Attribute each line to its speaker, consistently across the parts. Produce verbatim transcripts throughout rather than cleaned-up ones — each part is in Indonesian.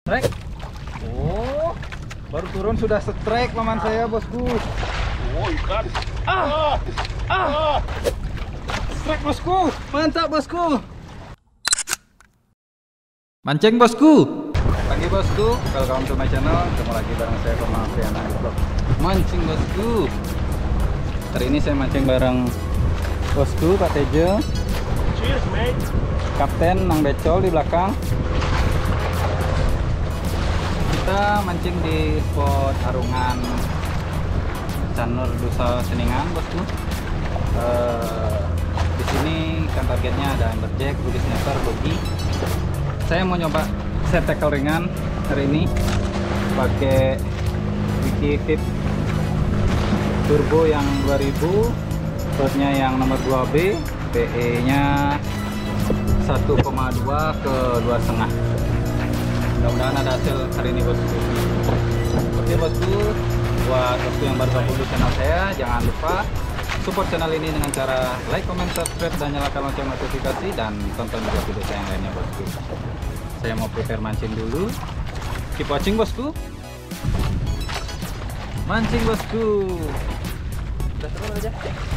Speaker 1: Strike. Oh, baru turun sudah strike paman saya, bosku.
Speaker 2: Oh, ikan.
Speaker 1: Ah, ah, strike bosku, mantap bosku. Mancing bosku. Pagi bosku, welcome to my channel. Ketemu lagi bareng saya Komang Friana Vlog. Mancing bosku. Hari ini saya mancing bareng bosku Pak Tejo.
Speaker 2: Cheers, mate.
Speaker 1: Kapten Nang Becol di belakang. Kita mancing di spot Arungan Canur Dusa Seningan bosku. Uh, di sini kan targetnya ada amberjack, bugis netter, bogi. Saya mau nyoba set tackle ringan hari ini pakai Wiki Tip turbo yang dua ribu, rodnya yang nomor dua B, P E nya satu koma dua ke dua koma lima. Mudah-mudahan ada hasil hari ini bosku. Oke bosku, buat bosku yang baru gabung di channel saya, jangan lupa support channel ini dengan cara like, comment, subscribe, dan nyalakan lonceng notifikasi, dan tonton juga video saya yang lainnya bosku. Saya mau prepare mancing dulu. Keep watching bosku. Mancing bosku. Udah seru aja.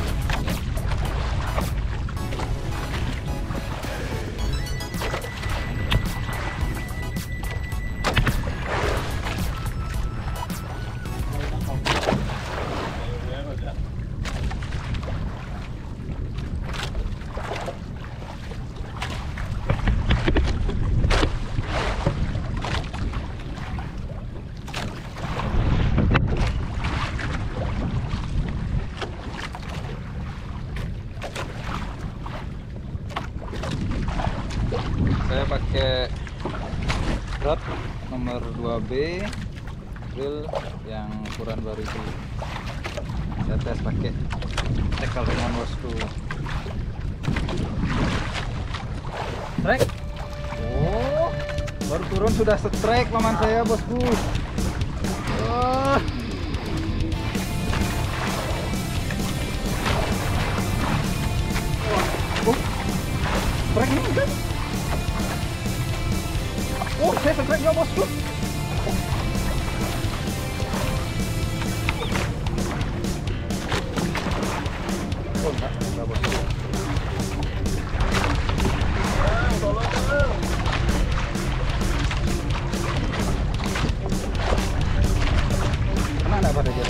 Speaker 1: Saya pakai rod nomor dua B, reel yang ukuran dua ribu. Saya tes pakai tackle ringan bosku. Strike. Oh, baru turun sudah strike paman saya bosku. Oh. Oh, strike ini kan? Oh, saya strike ya bosku. Oh, enggak, enggak bosku. Kena enggak pada dia?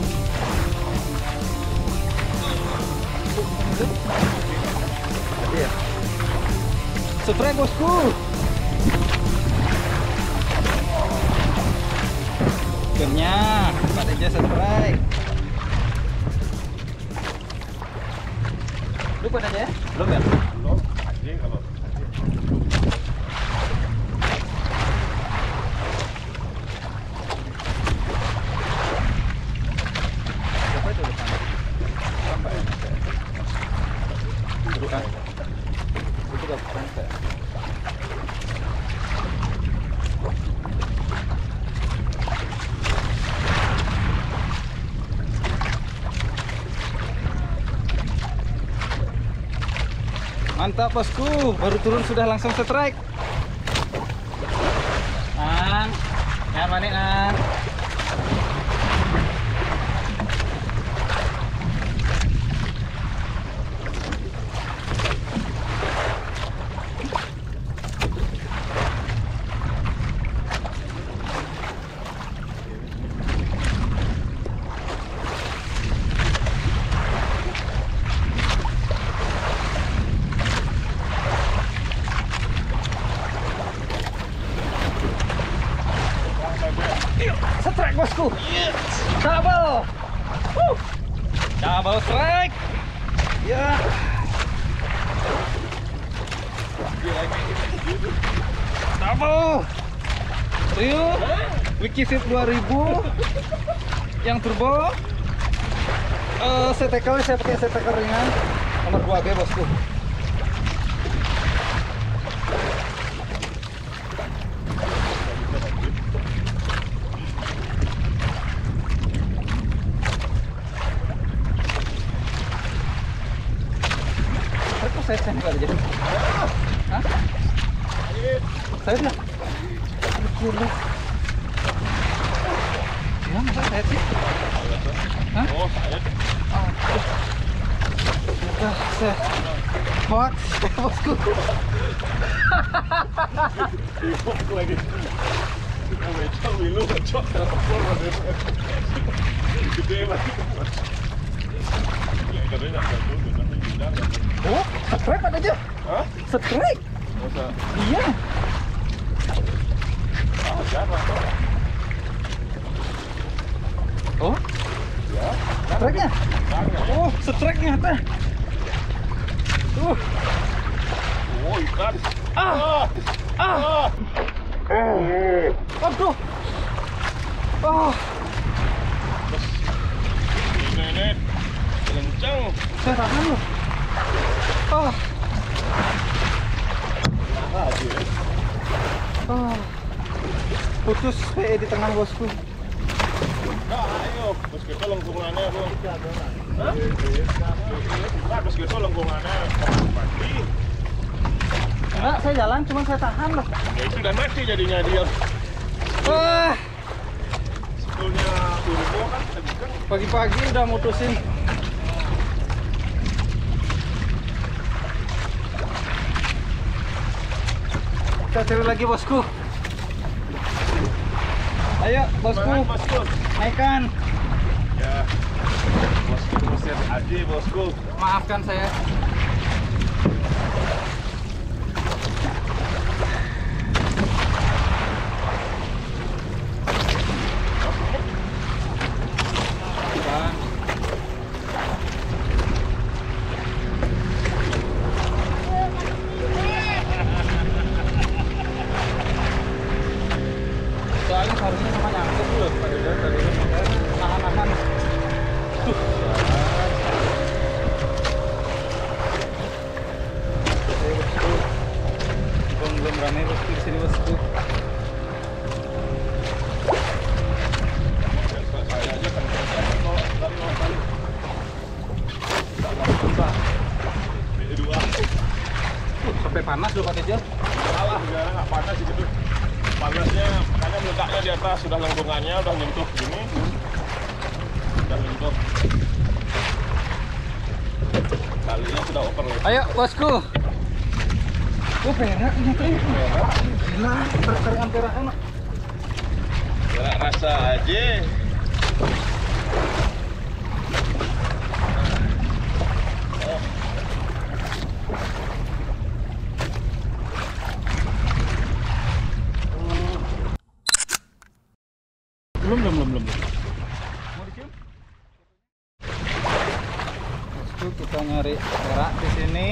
Speaker 1: Tadi ya? Strike bosku. Akhirnya Pak Tejo strike. Lu pada aja ya? Belum ya?
Speaker 2: Belum. Anjing kalau.
Speaker 1: Siapa itu depan? Sampai ya? Bukan. Itu gak sampai. Mantap bosku, baru turun sudah langsung strike. Nang, yang mana Nang? Strike bosku. Yes. Double. Woo. Double strike. Ya. Double. Rio Wiki Tip dua ribu yang turbo. Uh, set tackle saya pakai set tackle ringan nomor dua B bosku. Saya saya nggak ada jadi. Hah? Saya udah. kilo. Ya, masa saya sih? Hah?
Speaker 2: Oh, saya.
Speaker 1: Aduh. Sudah saya hoax, bosku.
Speaker 2: Ibuk lagi. Ngecok milu, ngecok. Gede banget. Ya, katanya nggak jatuh, tapi tidak.
Speaker 1: Oh, strike ada aja.
Speaker 2: Hah?
Speaker 1: Strike.
Speaker 2: Masa?
Speaker 1: Iya.
Speaker 2: Ah, jarang.
Speaker 1: Oh,
Speaker 2: Ya,
Speaker 1: strike-nya.
Speaker 2: jarang.
Speaker 1: Oh, strike-nya teh. Tuh.
Speaker 2: Oh, ikan.
Speaker 1: Ah. Ah.
Speaker 2: Ah.
Speaker 1: Aduh. Oh,
Speaker 2: Ini, ini. Kencang.
Speaker 1: saya tahan loh. Oh.
Speaker 2: Nah, aja.
Speaker 1: Oh. Putus P E di tengah, bosku.
Speaker 2: Nah, ayo. Terus kita lengkungannya, Bu. Hah? Nah, terus kita lengkungannya. Mati.
Speaker 1: Enggak, saya jalan, cuma saya tahan loh.
Speaker 2: Ya, itu udah mati jadinya dia.
Speaker 1: Wah,
Speaker 2: Sebetulnya turbo kan tadi kan.
Speaker 1: pagi-pagi udah mutusin. Kita cari lagi, bosku. Ayo, bosku,
Speaker 2: Semangat, bosku.
Speaker 1: naikkan.
Speaker 2: Ya. Bosku usir aja, bosku.
Speaker 1: Maafkan saya. Kan. Soalnya harusnya sama nyangkut loh, Pak Yuda. Tadi nahan-nahan. Tuh. Ayo, bosku. Belum belum ramai, bosku, di sini, bosku.
Speaker 2: Saya aja kan kalau dari orang kali. Dua.
Speaker 1: Uh, sampai panas loh, Pak Tejo.
Speaker 2: Salah, ya nggak panas gitu. Panasnya makanya meledaknya di atas, sudah lengkungannya udah nyentuh gini. Sudah nyentuh. Kalinya sudah over loh.
Speaker 1: Ayo, bosku. Oh, perak ini tuh. Gila, perak-perak enak.
Speaker 2: Gerak rasa aja.
Speaker 1: Belum, belum, belum, belum. Mau dicium? Bosku, kita nyari perak di sini.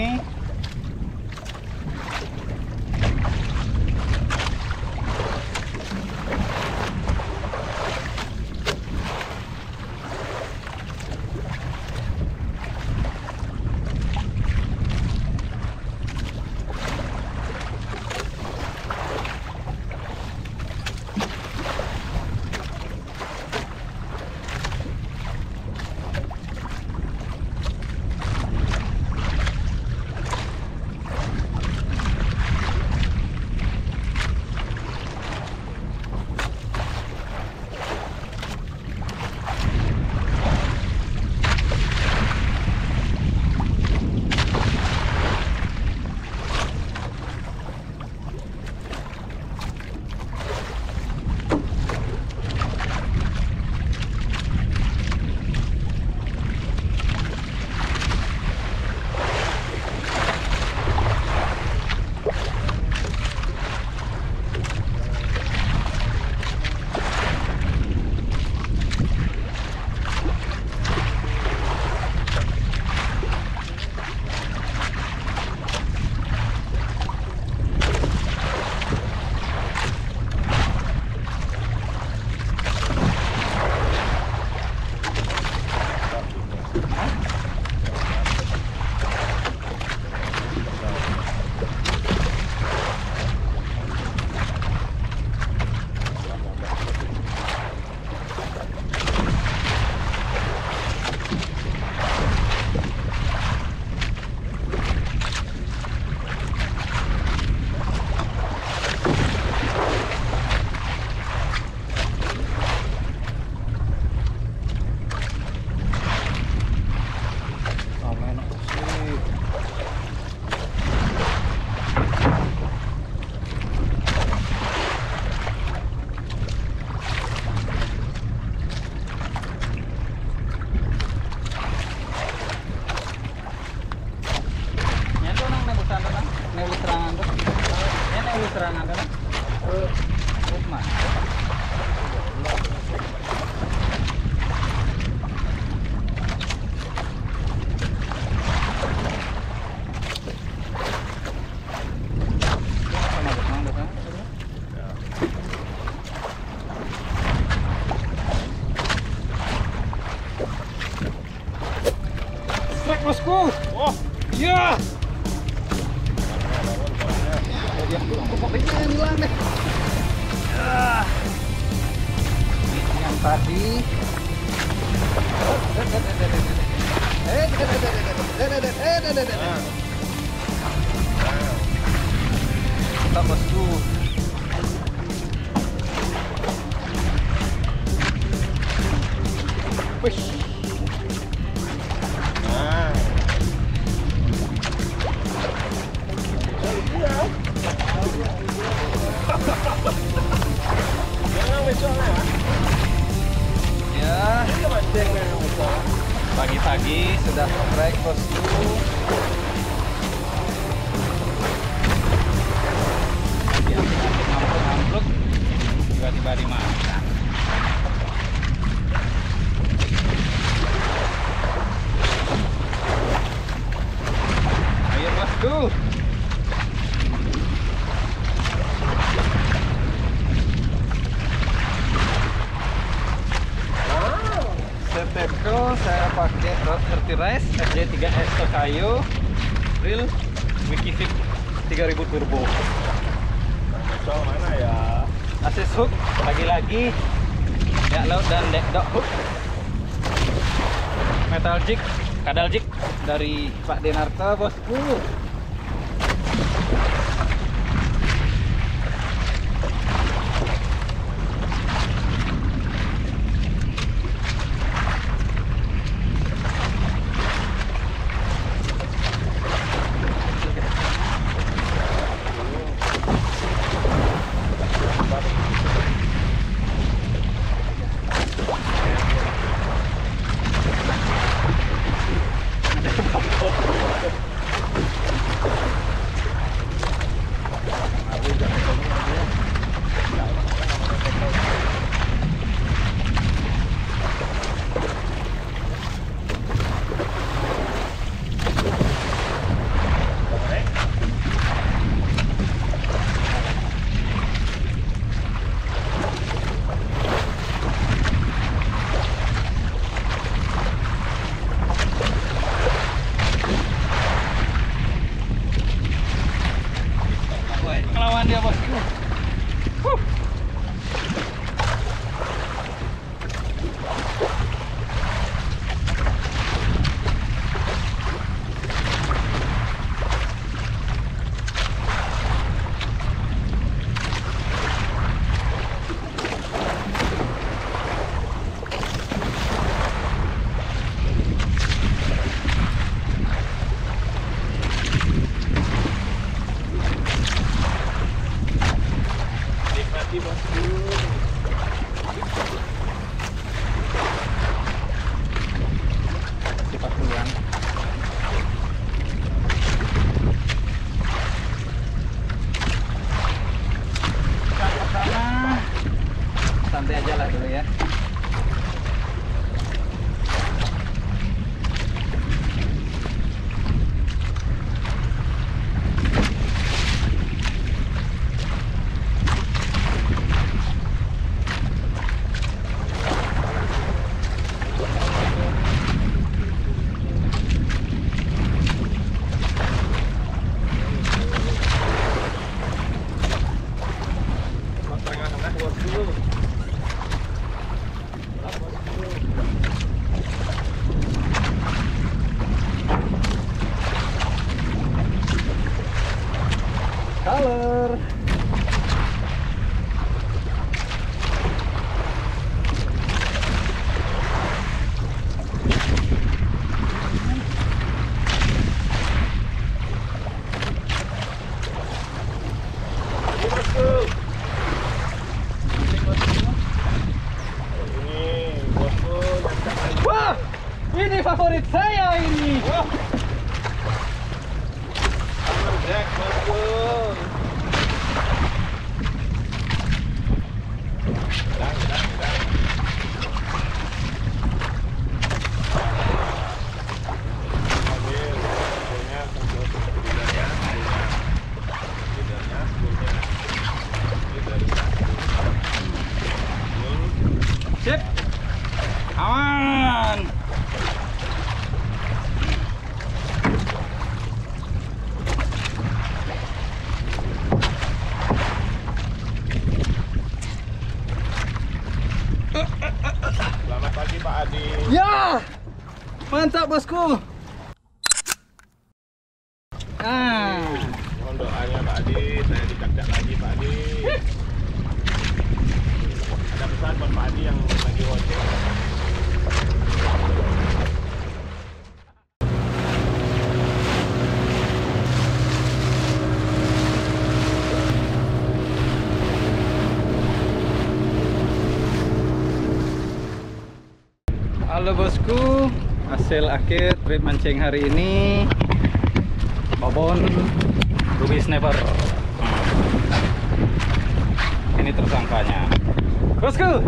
Speaker 1: bosku.
Speaker 2: Wah,
Speaker 1: Ya. Dia pokoknya hilang deh. Ah. Ini yang tadi. Kita bosku. Wih.
Speaker 2: nah. Jangan becolnya ya.
Speaker 1: Ya. Pagi-pagi sudah trek bosku. Lagi ampluk-ampluk tiba-tiba dimakan. Ayo bosku. Seteko saya pakai Rod Vertirize F J tiga S Tokayo Real Wikifit tiga ribu turbo.
Speaker 2: Becol mana ya?
Speaker 1: Asis hook lagi-lagi ya, laut dan deck dog hook. Metal jig, kadal jig dari Pak Denarto bosku. Ngelawan dia bosku. Huh.
Speaker 2: Nikmati bosku.
Speaker 1: Cepat pulang. Sama-sama. Santai aja lah dulu ya.
Speaker 2: Tengah-tengah bosku.
Speaker 1: Color.
Speaker 2: Ini bosku. Ini bosku nyancak lagi.
Speaker 1: Wah, ini favorit saya ini.
Speaker 2: Wah. Hammerjack bosku. Gedang, gedang, gedang. Ambil spoolnya, spool feedernya, spoolnya, feedernya, spoolnya, feedernya, spool.
Speaker 1: Sip. Aman. Ya, mantap bosku. Ah,
Speaker 2: Mohon doanya Pak Adi, saya dicak-cak lagi Pak Adi. Ada pesan buat Pak Adi yang lagi ojek.
Speaker 1: halo bosku, hasil akhir trip mancing hari ini babon ruby snapper. Ini tersangkanya bosku.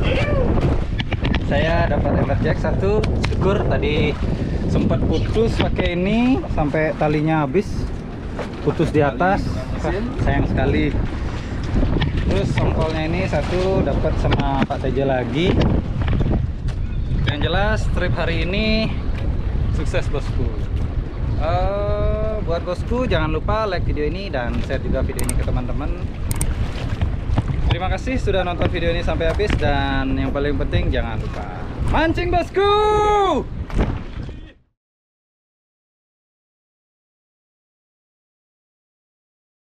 Speaker 1: Saya dapat emberjack satu, syukur tadi sempat putus pakai ini sampai talinya habis, putus di atas. Wah, sayang sekali. Terus songkolnya ini satu dapat sama Pak Tejo lagi. Yang jelas trip hari ini sukses bosku. Uh, buat bosku jangan lupa like video ini dan share juga video ini ke teman-teman. Terima kasih sudah nonton video ini sampai habis, dan yang paling penting jangan lupa mancing bosku.